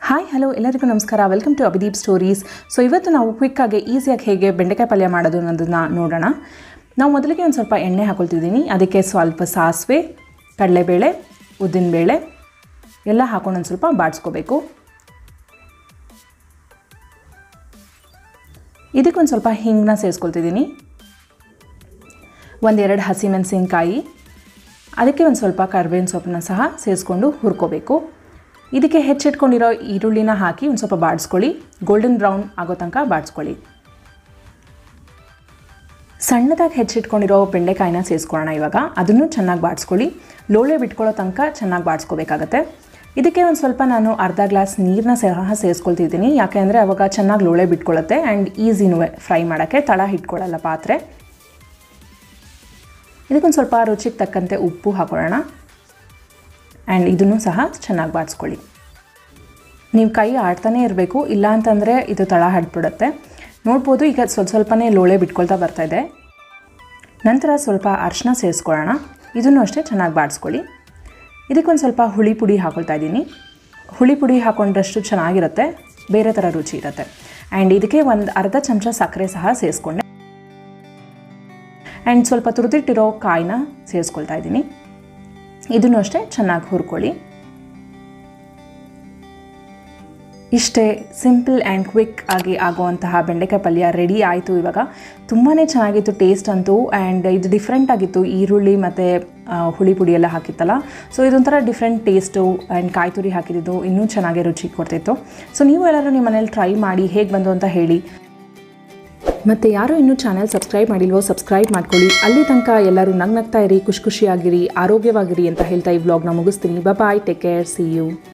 Hi hello ಎಲ್ಲರಿಗೂ ನಮಸ್ಕಾರ. Welcome to Abhideep stories. So ಇವತ್ತು ನಾವು ಕ್ವಿಕ್ಕಾಗಿ ಈಸಿಯಾಗಿ ಹೇಗೆ ಬೆಂಡೆಕಾಯಿ ಪಲ್ಯ ಮಾಡೋದು ಅನ್ನೋದನ್ನು ನೋಡೋಣ. ನಾವು ಮೊದಲಿಗೆ ಒಂದು ಸ್ವಲ್ಪ ಎಣ್ಣೆ ಹಾಕೊಳ್ತಿದ್ದೀನಿ. ಅದಕ್ಕೆ ಸ್ವಲ್ಪ ಸಾಸಿವೆ, ಕಡಲೆಬೇಳೆ, ಉದ್ದಿನಬೇಳೆ ಎಲ್ಲ ಹಾಕೊಂಡು ಒಂದು ಸ್ವಲ್ಪ ಬಾಡಿಸ್ಕೋಬೇಕು. ಇದಕ್ಕೊಂದು ಸ್ವಲ್ಪ ಹಿಂಗನ್ನ ಸೇರಿಸ್ಕೊಳ್ತಿದ್ದೀನಿ. ಒಂದೆರಡು ಹಸಿಮೆಣಸಿನಕಾಯಿ, ಅದಕ್ಕೆ ಒಂದು ಸ್ವಲ್ಪ ಕರಿಬೇವಿನ ಸೊಪ್ಪನ್ನ ಸಹ ಸೇರಿಸ್ಕೊಂಡು ಹುರ್ಕೋಬೇಕು. ಇದಕ್ಕೆ ಹೆಚ್ಚಿಟ್ಕೊಂಡಿರೋ ಈರುಳ್ಳಿನ ಹಾಕಿ ಒಂದು ಸ್ವಲ್ಪ ಬಾಡಿಸ್ಕೊಳ್ಳಿ. ಗೋಲ್ಡನ್ ಬ್ರೌನ್ ಆಗೋ ತನಕ ಬಾಡಿಸ್ಕೊಳ್ಳಿ. ಸಣ್ಣದಾಗಿ ಹೆಚ್ಚಿಟ್ಕೊಂಡಿರೋ ಬೆಂಡೆಕಾಯಿನ ಸೇರಿಸ್ಕೊಳ್ಳೋಣ. ಇವಾಗ ಅದನ್ನು ಚೆನ್ನಾಗಿ ಬಾಡಿಸ್ಕೊಳ್ಳಿ. ಲೋಳೆ ಬಿಟ್ಕೊಳ್ಳೋ ತನಕ ಚೆನ್ನಾಗಿ ಬಾಡಿಸ್ಕೋಬೇಕಾಗತ್ತೆ. ಇದಕ್ಕೆ ಒಂದು ಸ್ವಲ್ಪ ನಾನು ಅರ್ಧ ಗ್ಲಾಸ್ ನೀರನ್ನ ಸಹ ಸೇರಿಸ್ಕೊಳ್ತಿದ್ದೀನಿ. ಯಾಕೆ ಅಂದರೆ ಅವಾಗ ಚೆನ್ನಾಗಿ ಲೋಳೆ ಬಿಟ್ಕೊಳ್ಳುತ್ತೆ ಆ್ಯಂಡ್ ಈಸಿನೂ ಫ್ರೈ ಮಾಡೋಕ್ಕೆ, ತಳ ಹಿಟ್ಕೊಳ್ಳಲ್ಲ ಪಾತ್ರೆ. ಇದಕ್ಕೊಂದು ಸ್ವಲ್ಪ ರುಚಿಗೆ ತಕ್ಕಂತೆ ಉಪ್ಪು ಹಾಕೊಳ್ಳೋಣ ಆ್ಯಂಡ್ ಇದನ್ನು ಸಹ ಚೆನ್ನಾಗಿ ಬಾಡಿಸ್ಕೊಳ್ಳಿ. ನೀವು ಕೈ ಆಡ್ತಾನೆ ಇರಬೇಕು, ಇಲ್ಲ ಅಂತಂದರೆ ಇದು ತಳ ಹಡ್ಬಿಡುತ್ತೆ. ನೋಡ್ಬೋದು ಈಗ ಸ್ವಲ್ಪನೇ ಲೋಳೆ ಬಿಟ್ಕೊಳ್ತಾ ಬರ್ತಾಯಿದೆ. ನಂತರ ಸ್ವಲ್ಪ ಅರಿಶಿನ ಸೇರಿಸ್ಕೊಳ್ಳೋಣ. ಇದನ್ನು ಅಷ್ಟೇ ಚೆನ್ನಾಗಿ ಬಾಡಿಸ್ಕೊಳ್ಳಿ. ಇದಕ್ಕೊಂದು ಸ್ವಲ್ಪ ಹುಳಿ ಪುಡಿ ಹಾಕೊಳ್ತಾ ಇದ್ದೀನಿ. ಹುಳಿ ಪುಡಿ ಹಾಕೊಂಡ್ರಷ್ಟು ಚೆನ್ನಾಗಿರುತ್ತೆ, ಬೇರೆ ಥರ ರುಚಿ ಇರುತ್ತೆ. ಆ್ಯಂಡ್ ಇದಕ್ಕೆ ಒಂದು ಅರ್ಧ ಚಮಚ ಸಕ್ಕರೆ ಸಹ ಸೇರಿಸ್ಕೊಂಡೆ ಆ್ಯಂಡ್ ಸ್ವಲ್ಪ ತುರಿದಿಟ್ಟಿರೋ ಕಾಯಿನ ಸೇರಿಸ್ಕೊಳ್ತಾ ಇದ್ದೀನಿ. ಇದನ್ನು ಅಷ್ಟೇ ಚೆನ್ನಾಗಿ ಹುರ್ಕೊಳ್ಳಿ. ಇಷ್ಟೇ ಸಿಂಪಲ್ ಆ್ಯಂಡ್ ಕ್ವಿಕ್ ಆಗಿ ಆಗುವಂತಹ ಬೆಂಡೆಕಾಯಿ ಪಲ್ಯ ರೆಡಿ ಆಯಿತು. ಇವಾಗ ತುಂಬಾ ಚೆನ್ನಾಗಿತ್ತು ಟೇಸ್ಟ್ ಅಂತೂ. ಆ್ಯಂಡ್ ಇದು ಡಿಫ್ರೆಂಟ್ ಆಗಿತ್ತು, ಈರುಳ್ಳಿ ಮತ್ತು ಹುಳಿ ಪುಡಿ ಎಲ್ಲ ಹಾಕಿತ್ತಲ್ಲ. ಸೊ ಇದೊಂಥರ ಡಿಫ್ರೆಂಟ್ ಟೇಸ್ಟು ಆ್ಯಂಡ್ ಕಾಯಿ ತುರಿ ಹಾಕಿದ್ದು ಇನ್ನೂ ಚೆನ್ನಾಗಿ ರುಚಿ ಕೊಡ್ತಿತ್ತು. ಸೊ ನೀವು ಎಲ್ಲರೂ ನಿಮ್ಮ ಮನೇಲಿ ಟ್ರೈ ಮಾಡಿ ಹೇಗೆ ಬಂದು ಅಂತ ಹೇಳಿ. ಮತ್ತು ಯಾರು ಇನ್ನೂ ಚಾನಲ್ ಸಬ್ಸ್ಕ್ರೈಬ್ ಮಾಡಿಲ್ವೋ ಸಬ್ಸ್ಕ್ರೈಬ್ ಮಾಡ್ಕೊಳ್ಳಿ. ಅಲ್ಲಿ ತನಕ ಎಲ್ಲರೂ ನಗ್ನಗ್ತಾ ಇರಿ, ಖುಷಿಯಾಗಿರಿ, ಆರೋಗ್ಯವಾಗಿರಿ ಅಂತ ಹೇಳ್ತಾ ಈ ವ್ಲಾಗ್ನ ಮುಗಿಸ್ತೀನಿ. Bye, take care, see you.